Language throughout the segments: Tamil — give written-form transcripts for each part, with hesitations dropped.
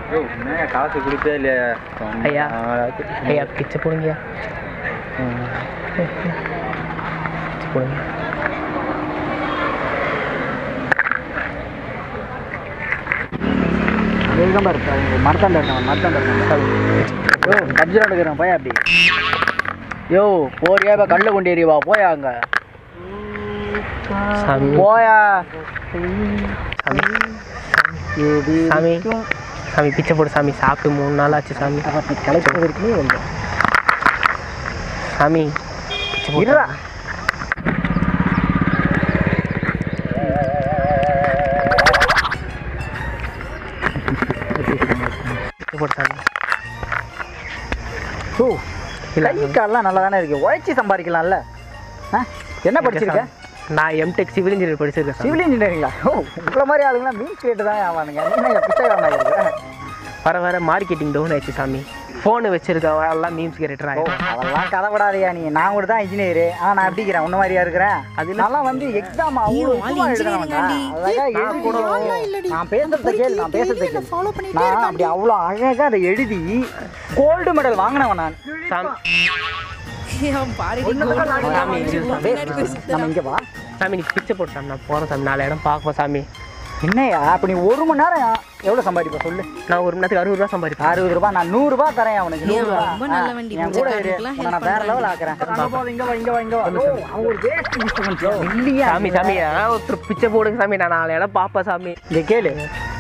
காசு கொடுத்தே இல்லையா ஐயா ஐயா பிச்சை போடுங்க போடுங்க மரத்தாண்ட கப்ஜா எடுக்கிறேன் போயா அப்படி யோ போறியா இப்போ கல்ல கொண்டு ஏறிவா போயா அங்க போயா சாமி சாமி பிச்சை போடு சாமி சாப்பிட்டு 3 நாள் ஆச்சு சாமி கலெக்டர் இருக்குன்னு வந்து சாமி பிச்சை போடுறா போடு சாமி ஓ கை கால்லாம் நல்லா தானே இருக்கு உழைச்சி சம்பாதிக்கலாம்ல என்ன படிச்சிருக்க நான் எம்டெக் சிவில் இன்ஜினியர் படிச்சிருக்கேன் சிவில் இன்ஜினியரிங்களா ஓ உங்களை மாதிரி ஆளுங்களாம் மீன்ஸ் கேட்டு தான் ஆவானுங்க என்ன பிச்சைக்காரனா இருக்கு வர வர மார்க்கெட்டிங் டவுன் ஆயிடுச்சு சாமி ஃபோனு வச்சிருக்கேன் எல்லாம் மீம்ஸ் கேரக்டர் அதெல்லாம் கதைப்படாதையா நீ நான் கூட தான் இன்ஜினியரு ஆனால் நான் எப்படிக்கிறேன் உன்ன மாதிரியா இருக்கிறேன் அதெல்லாம் வந்து எக்ஸாம் நான் பேசுறத கேளு நான் அப்படி அவ்வளோ அழகாக அதை எழுதி கோல்டு மெடல் வாங்கினவன் நான் நம்ம இங்கே வா சாமி நீ பிச்சை போட்டு சாமி நான் போகிறேன் சாமி 4 இடம் பார்ப்போம் சாமி என்னையா அப்போ நீ 1 மணி நேரம் எவ்வளோ சம்பாதிப்ப சொல்லு நான் 1 மணி நேரத்துக்கு 60 ரூபா சம்பாதிப்பேன் 60 ரூபா நான் 100 ரூபா தரேன் அவனுக்கு 100 ரூபா என் கூட நான் வேற லெவல் ஆக்குறேன் சாமி சாமி ஒருத்தர் பிச்சை போடுங்க சாமி நான் 4 இடம் பார்ப்பேன் சாமி இங்கே கேளு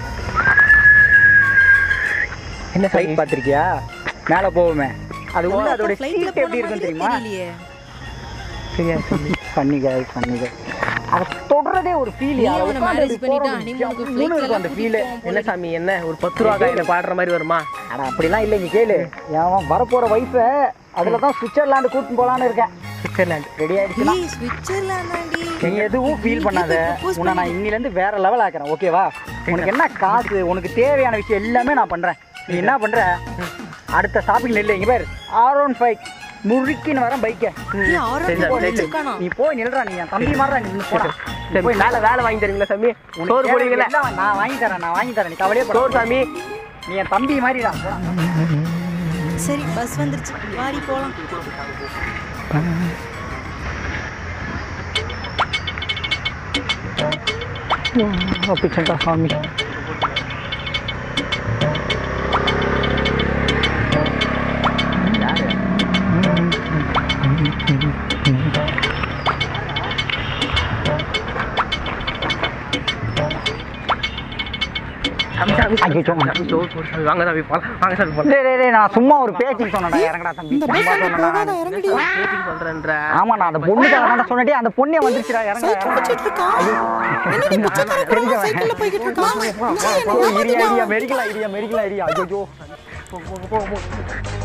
என்ன சைட் பார்த்துருக்கியா மேலே போவோமே அது உள்ள அதோட சீட் எப்படி இருக்குன்னு தெரியுமா பண்ணிக்க அதை தொடரதே ஒரு ஃபீல் அந்த ஃபீலு என்ன சாமி என்ன ஒரு 10 ரூபா கையில பாடுற மாதிரி வருமா ஆனால் அப்படிலாம் இல்லை இங்கே கேளு அவன் வரப்போகிற ஒய்ஃபை அதில் தான் சுவிட்சர்லாண்டு கூட்டின்னு போகலான்னு இருக்கேன் சுவிட்சர்லாண்டு ரெடி ஆகிடுச்சுன்னா நீ எதுவும் ஃபீல் பண்ணாத உன்னை நான் இன்னிலேருந்து வேற லெவல் ஆக்குறேன் ஓகேவா உனக்கு என்ன காசு உனக்கு தேவையான விஷயம் எல்லாமே நான் பண்ணுறேன் நீ என்ன பண்ணுற அடுத்த ஷாப்பிங் இல்லை இங்கே பேர் R15 முறுக்கின்னு வரேன் பைக்கை நீ போய் நில்றா நீ என் தம்பி மாறா நீ போய் மேலே வேலை வாங்கி தரீங்களா சாமி சோறு போடுவீங்களா நான் வாங்கி தரேன் நீ கவலையே போடு சாமி நீ என் தம்பி மாதிரிடா சரி பஸ் வந்துருச்சு வாடி போலாம் பிச்சைக்கா சாமி நான் சும்மா ஒரு பேச்சுக்கு சொன்னேன் இறங்கடா தம்பி ஆமா நான் அந்த பொண்ணுக்காக சொன்னே அந்த பொண்ணே வந்துருச்சுடா இறங்கடா மெடிக்கல் ஐடியா ஐயோ